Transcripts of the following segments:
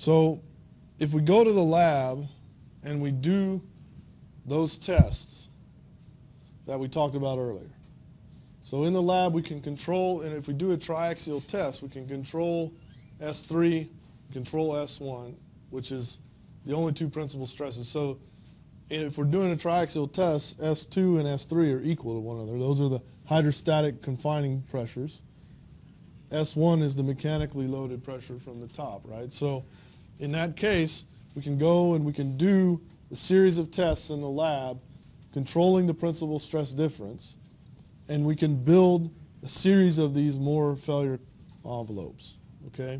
So if we go to the lab and we do those tests that we talked about earlier. So in the lab we can control, and if we do a triaxial test, we can control S3, control S1, which is the only two principal stresses. So if we're doing a triaxial test, S2 and S3 are equal to one another. Those are the hydrostatic confining pressures. S1 is the mechanically loaded pressure from the top, right? So in that case, we can go and we can do a series of tests in the lab controlling the principal stress difference, and we can build a series of these Moore failure envelopes, okay?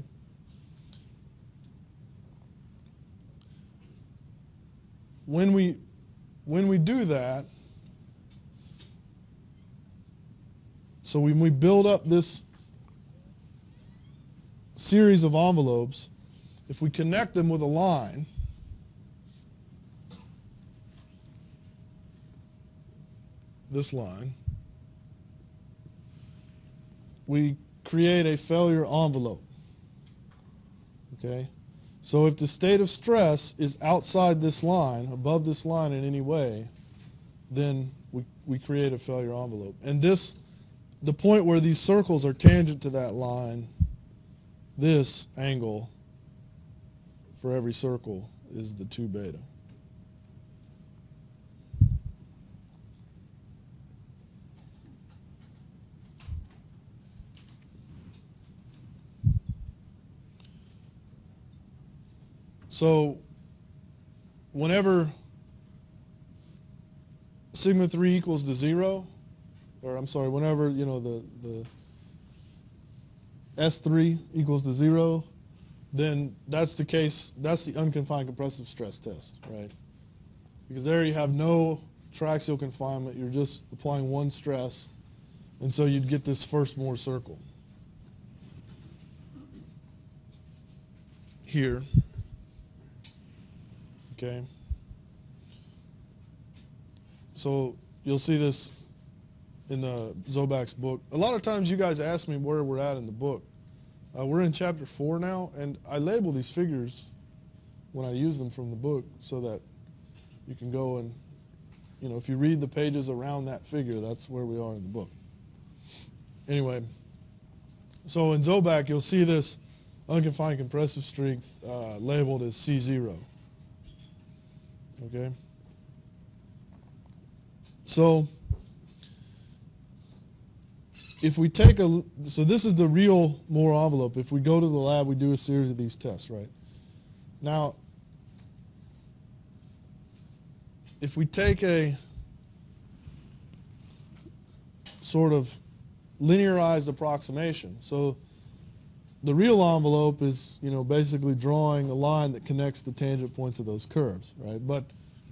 When we do that, so when we build up this series of envelopes, if we connect them with a line, this line, we create a failure envelope, okay? So if the state of stress is outside this line, above this line in any way, then we create a failure envelope. And this, the point where these circles are tangent to that line, this angle for every circle is the 2 beta. So whenever sigma 3 equals to 0, or I'm sorry, whenever, you know, the S3 equals to 0, then that's the case, that's the unconfined compressive stress test, right? Because there you have no triaxial confinement, you're just applying one stress, and so you'd get this first Moore circle here. Okay. So you'll see this in the Zoback's book. A lot of times you guys ask me where we're at in the book. We're in chapter 4 now, and I label these figures when I use them from the book so that you can go and, you know, if you read the pages around that figure, that's where we are in the book. Anyway, so in Zoback you'll see this unconfined compressive strength labeled as C0. Okay. So if we take so this is the real Moore envelope. If we go to the lab, we do a series of these tests, right? Now, if we take a sort of linearized approximation, so the real envelope is, you know, basically drawing a line that connects the tangent points of those curves, right? But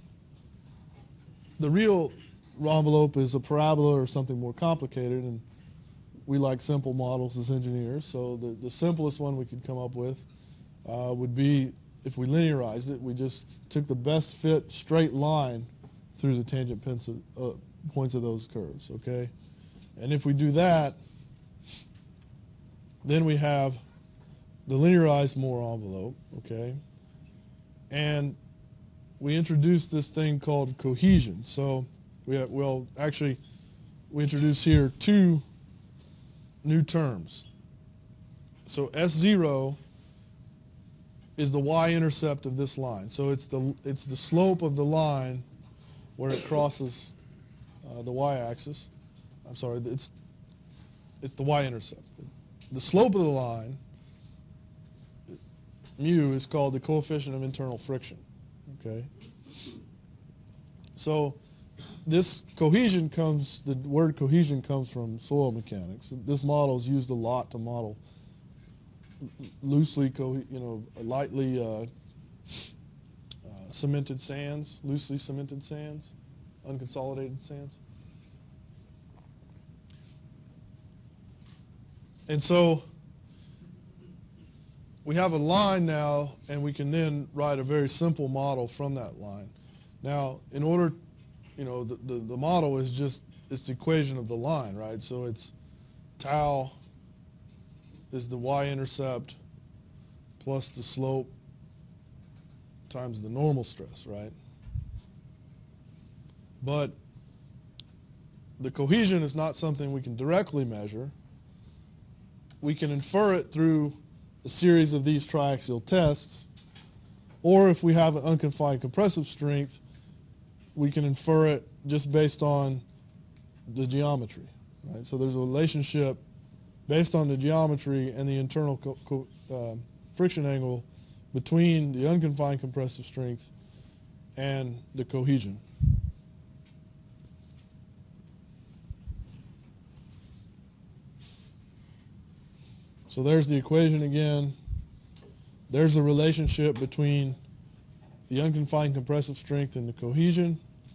the real envelope is a parabola or something more complicated, and we like simple models as engineers. So the simplest one we could come up with would be, if we linearized it, we just took the best fit straight line through the tangent points of those curves, okay? And if we do that, then we have the linearized Moore envelope, okay? And we introduce this thing called cohesion. So we introduce here 2 new terms. So S0 is the y-intercept of this line. So it's the slope of the line where it crosses the y-axis. I'm sorry, it's the y-intercept. The slope of the line, mu, is called the coefficient of internal friction, okay? So this cohesion comes, the word cohesion comes from soil mechanics. This model is used a lot to model loosely, lightly cemented sands, loosely cemented sands, unconsolidated sands. And so we have a line now, and we can then write a very simple model from that line. Now, in order, you know, the model is just, it's the equation of the line, right? So it's tau is the y-intercept plus the slope times the normal stress, right? But the cohesion is not something we can directly measure. We can infer it through a series of these triaxial tests, or if we have an unconfined compressive strength, we can infer it just based on the geometry, right? So there's a relationship based on the geometry and the internal friction angle between the unconfined compressive strength and the cohesion. So there's the equation again. There's a relationship between the unconfined compressive strength and the cohesion.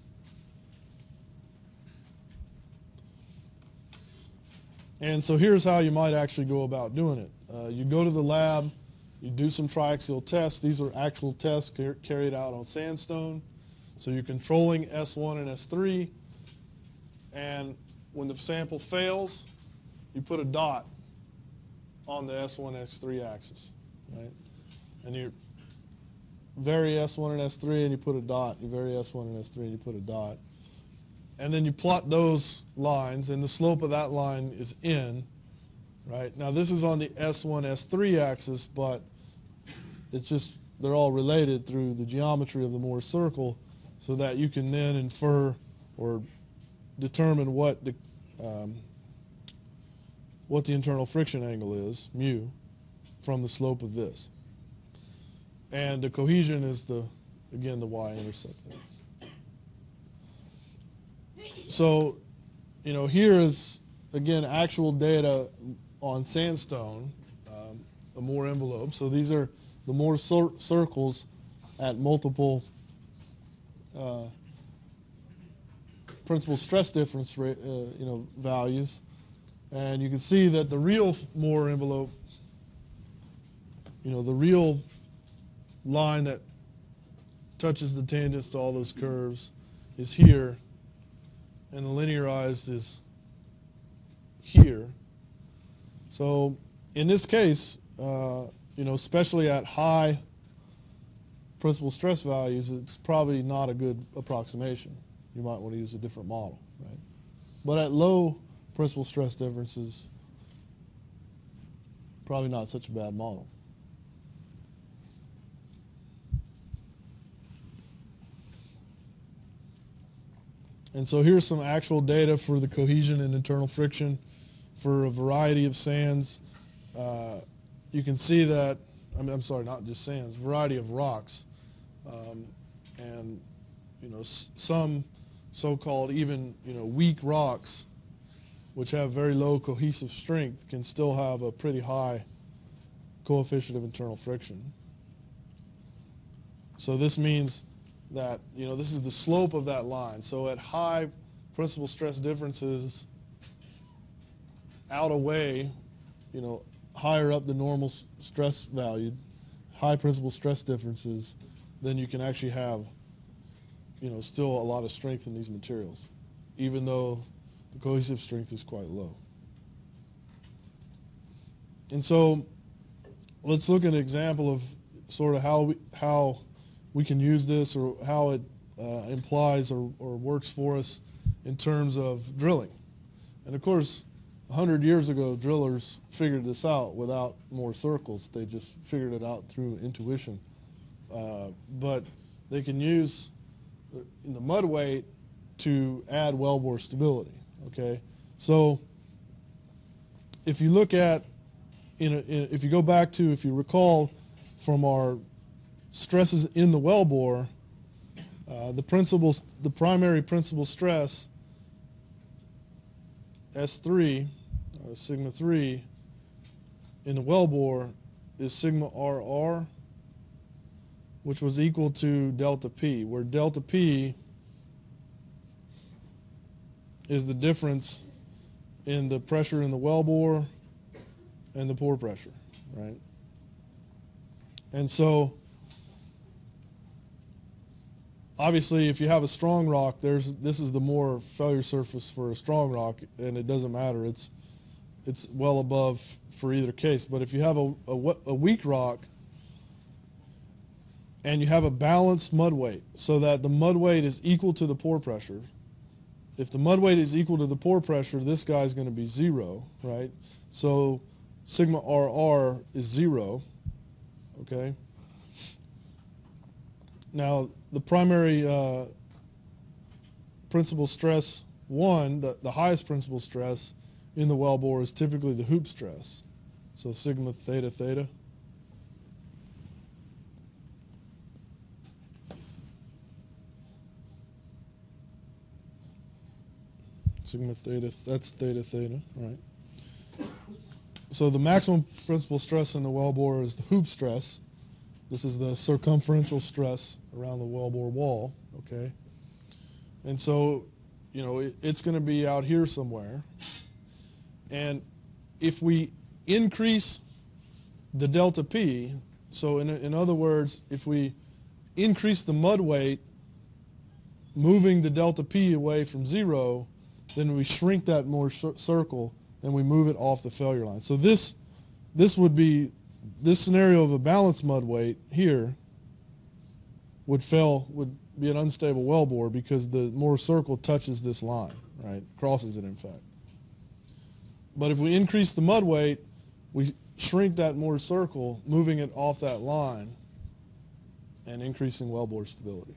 And so here's how you might actually go about doing it. You go to the lab, you do some triaxial tests. These are actual tests carried out on sandstone. So you're controlling S1 and S3. And when the sample fails, you put a dot on the S1, S3 axis, right? And you vary S1 and S3 and you put a dot. You vary S1 and S3 and you put a dot. And then you plot those lines, and the slope of that line is n, right? Now this is on the S1, S3 axis, but it's just, they're all related through the geometry of the Mohr circle, so that you can then infer or determine what the internal friction angle is, mu, from the slope of this. And the cohesion is again, the y-intercept there. So, here is, again, actual data on sandstone, a Mohr envelope. So these are the Mohr circles at multiple principal stress difference values. And you can see that the real Mohr envelope, the real line that touches the tangents to all those curves is here, and the linearized is here. So in this case, especially at high principal stress values, it's probably not a good approximation. You might want to use a different model, right? But at low principal stress differences, probably not such a bad model. And so here's some actual data for the cohesion and internal friction for a variety of sands. You can see that, I'm sorry, not just sands, variety of rocks. And, some so-called even, weak rocks, which have very low cohesive strength, can still have a pretty high coefficient of internal friction. So this means that, this is the slope of that line. So at high principal stress differences, out away, higher up the normal stress value, high principal stress differences, then you can actually have, still a lot of strength in these materials, even though the cohesive strength is quite low. And so let's look at an example of sort of how we can use this, or how it implies or works for us in terms of drilling. And of course, 100 years ago, drillers figured this out without Mohr circles. They just figured it out through intuition. But they can use the mud weight to add wellbore stability, okay? So if you look at, if you go back to, if you recall from our stresses in the wellbore, the primary principal stress, S3, sigma 3, in the wellbore is sigma RR, which was equal to delta P, where delta P is the difference in the pressure in the wellbore and the pore pressure, right? And so obviously, if you have a strong rock, this is the Mohr failure surface for a strong rock, and it doesn't matter. It's well above for either case. But if you have a weak rock, and you have a balanced mud weight so that the mud weight is equal to the pore pressure. If the mud weight is equal to the pore pressure, this guy is going to be 0, right? So sigma RR is 0, okay? Now, the primary principal stress 1, the highest principal stress in the wellbore is typically the hoop stress. So sigma theta theta. Sigma theta, that's theta theta, right? So the maximum principal stress in the wellbore is the hoop stress. This is the circumferential stress around the wellbore wall, okay? And so, you know, it's going to be out here somewhere. And if we increase the delta P, so in other words, if we increase the mud weight, moving the delta P away from 0, then we shrink that more circle and we move it off the failure line. So this would be, this scenario of a balanced mud weight here would be an unstable wellbore because the Mohr circle touches this line, right? Crosses it, in fact. But if we increase the mud weight, we shrink that Mohr circle, moving it off that line and increasing wellbore stability.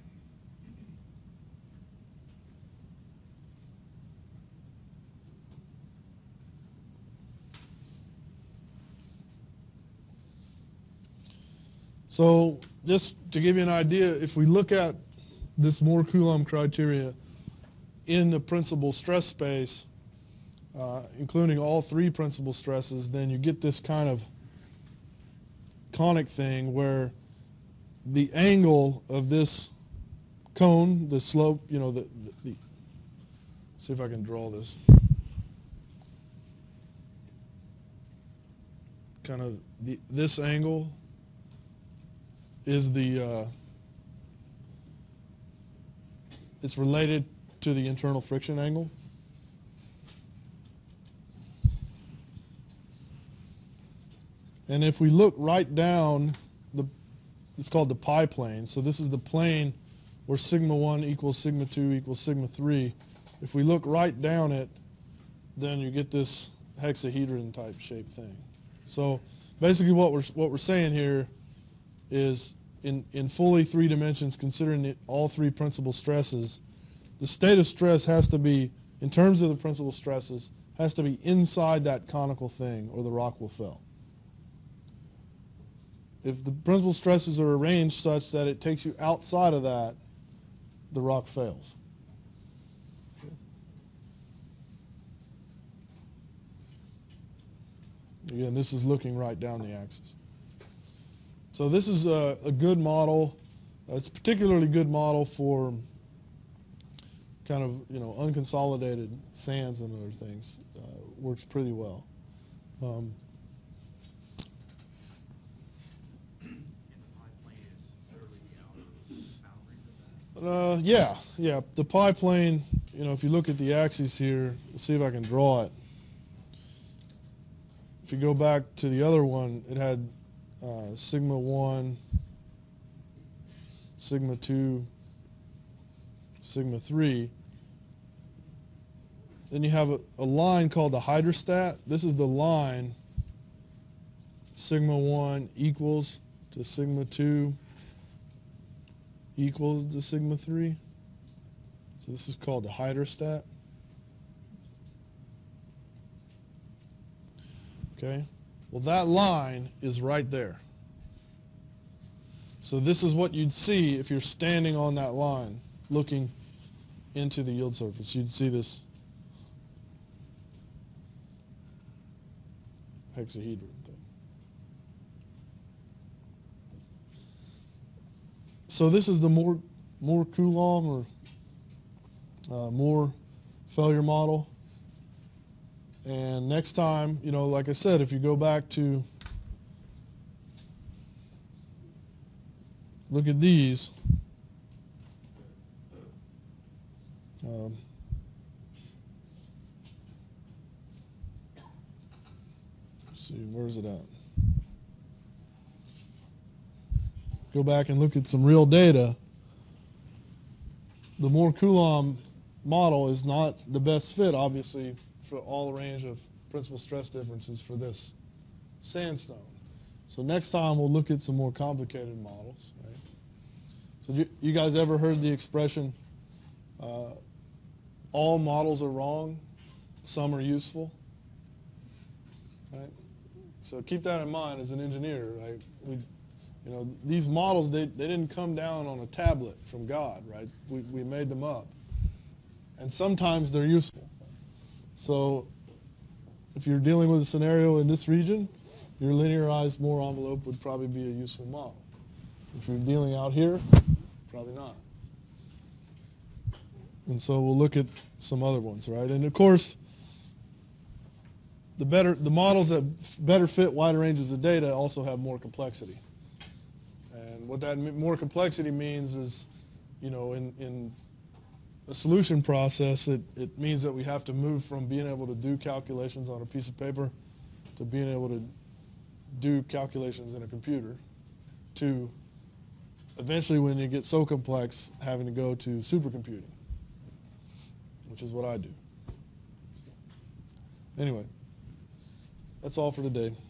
So just to give you an idea, if we look at this Mohr-Coulomb criteria in the principal stress space, including all 3 principal stresses, then you get this kind of conic thing where the angle of this cone, the slope, you know, see if I can draw this. Kind of this angle is it's related to the internal friction angle. And if we look right down, it's called the pi plane. So this is the plane where sigma 1 equals sigma 2 equals sigma 3. If we look right down it, then you get this hexahedron type shape thing. So basically what we're saying here is in fully 3 dimensions, considering all 3 principal stresses, the state of stress has to be, in terms of the principal stresses, has to be inside that conical thing or the rock will fail. If the principal stresses are arranged such that it takes you outside of that, the rock fails. Again, this is looking right down the axis. So this is a good model. It's a particularly good model for kind of, you know, unconsolidated sands and other things. Works pretty well. Yeah. The pi plane, you know, if you look at the axis here, let's see if I can draw it. If you go back to the other one, it had sigma 1, sigma 2, sigma 3. Then you have a line called the hydrostat. This is the line sigma 1 equals to sigma 2 equals to sigma 3. So this is called the hydrostat. Okay. Well, that line is right there. So this is what you'd see if you're standing on that line looking into the yield surface. You'd see this hexahedron thing. So this is the Mohr-Coulomb or Mohr failure model. And next time, you know, like I said, if you go back to look at these, let's see, where's it at? go back and look at some real data, the Moore-Coulomb model is not the best fit, obviously, for all the range of principal stress differences for this sandstone. So next time we'll look at some more complicated models. Right? So you guys ever heard the expression, all models are wrong, some are useful? Right? So keep that in mind as an engineer. Right? These models, they didn't come down on a tablet from God, right? We made them up. And sometimes they're useful. So if you're dealing with a scenario in this region, your linearized Moore envelope would probably be a useful model. If you're dealing out here, probably not. And so we'll look at some other ones, right? And of course, the models that better fit wider ranges of data also have more complexity. And what that more complexity means is, in a solution process, it means that we have to move from being able to do calculations on a piece of paper to being able to do calculations in a computer, to eventually, when you get so complex, having to go to supercomputing, which is what I do. Anyway, that's all for today.